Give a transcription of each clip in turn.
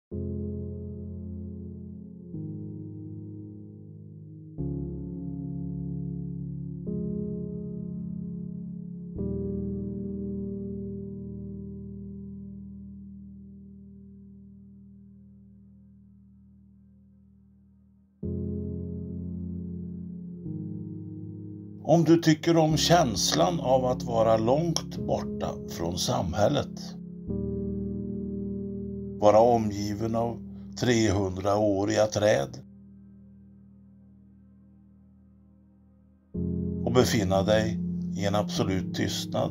Om du tycker om känslan av att vara långt borta från samhället, vara omgiven av 300-åriga träd och befinna dig i en absolut tystnad,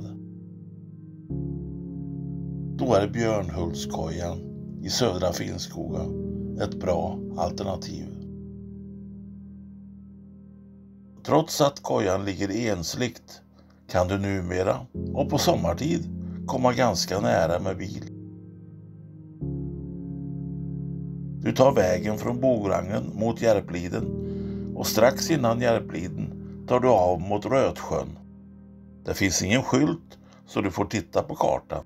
då är Björnhultskojan i Södra Finnskoga ett bra alternativ. Trots att kojan ligger ensligt kan du numera och på sommartid komma ganska nära med bil. Du tar vägen från Bograngen mot Järpliden och strax innan Järpliden tar du av mot Rötsjön. Det finns ingen skylt så du får titta på kartan.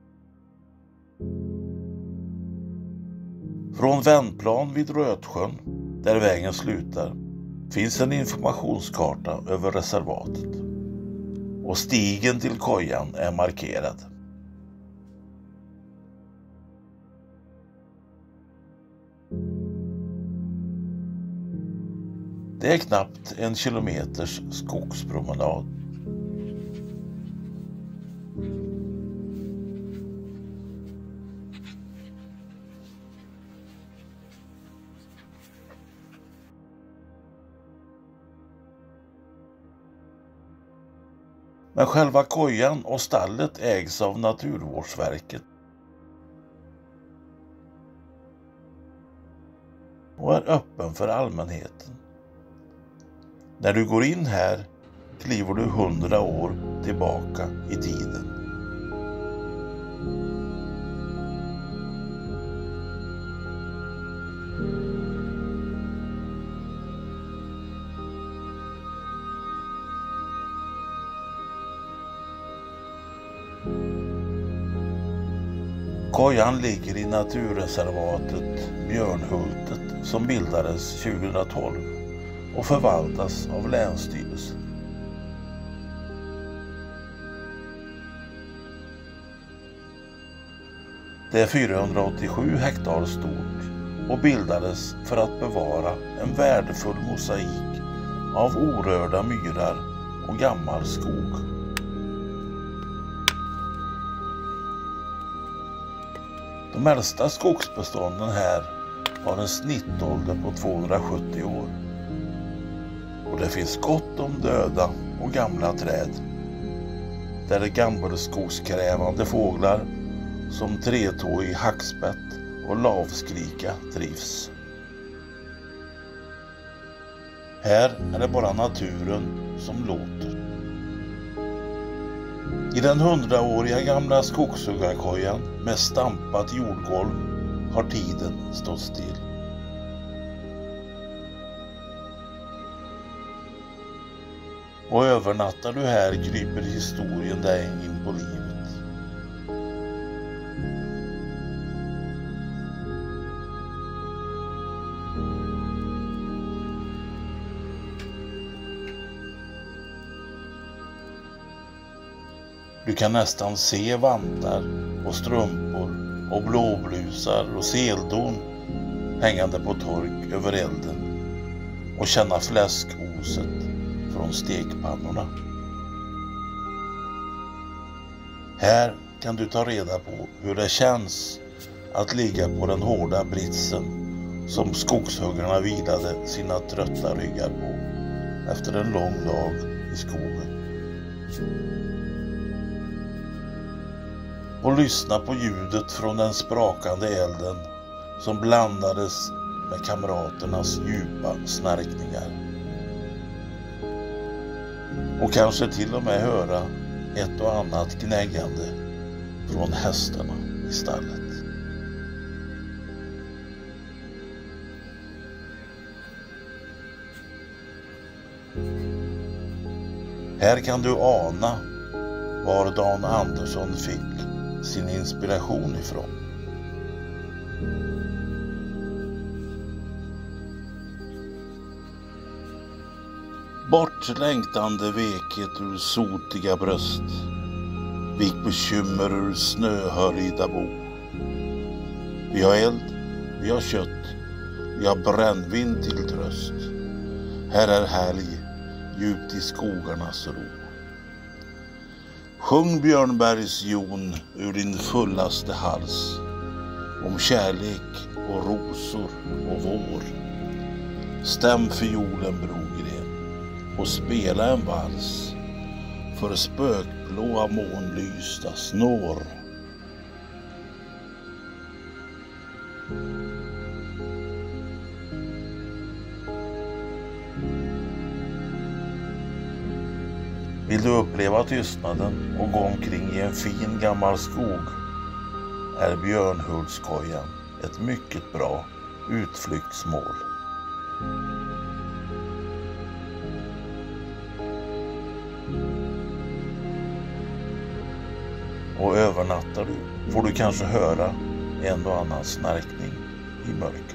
Från vändplan vid Rötsjön, där vägen slutar, finns en informationskarta över reservatet och stigen till kojan är markerad. Det är knappt 1 kilometers skogspromenad. Men själva kojan och stallet ägs av Naturvårdsverket och är öppen för allmänheten. När du går in här kliver du 100 år tillbaka i tiden. Kojan ligger i naturreservatet Björnhultet som bildades 2012 och förvaltas av Länsstyrelsen. Det är 487 hektar stort och bildades för att bevara en värdefull mosaik av orörda myrar och gammal skog. De äldsta skogsbestånden här har en snittålder på 270 år. Och det finns gott om döda och gamla träd. Där är gammelskogskrävande fåglar som tretåig hackspett och lavskrika trivs. Här är det bara naturen som låter. I den 100-åriga gamla skogshuggarkojan med stampat jordgolv har tiden stått still. Och övernattar du här kryper historien dig in på livet. Du kan nästan se vantar och strumpor och blåblusar och seldon hängande på tork över elden och känna fläskoset från stekpannorna. Här kan du ta reda på hur det känns att ligga på den hårda britsen som skogshuggarna vilade sina trötta ryggar på efter en lång dag i skogen. Och lyssna på ljudet från den sprakande elden som blandades med kamraternas djupa snarkningar. Och kanske till och med höra ett och annat gnäggande från hästarna i stallet. Här kan du ana var Dan Andersson fick sin inspiration ifrån. Bort längtande vekhet ur sotiga bröst. Vik bekymmer ur snöhöljda bo. Vi har eld, vi har kött, vi har brännvin till tröst. Här är helg, djupt i skogarnas ro. Sjung Björnbergs jon ur din fullaste hals, om kärlek och rosor och vår. Stäm fiolen Brogren och spela en vals för spökblåa månlysta snår. Vill du uppleva tystnaden och gå omkring i en fin gammal skog är Björnhultskojan ett mycket bra utflyktsmål. Och övernattar du får du kanske höra en och annan snarkning i mörkret.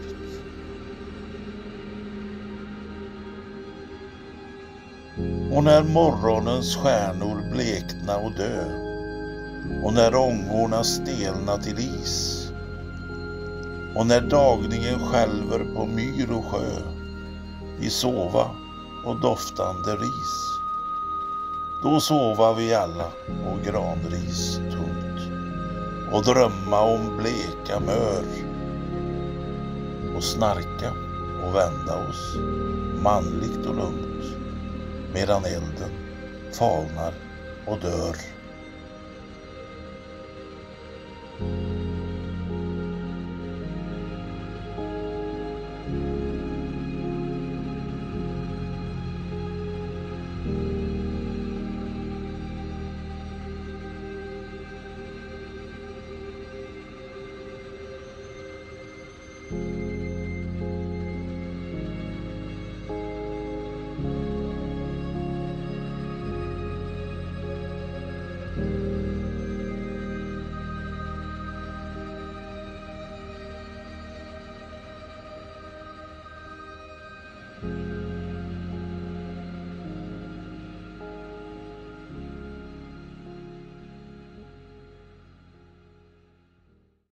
Och när morgonens stjärnor blekna och dö, och när ångorna stelna till is, och när dagningen skälver på myr och sjö, vi sova och doftande ris. Då sova vi alla och granris tungt och drömma om bleka mör och snarka och vända oss manligt och lugnt medan elden falnar och dör.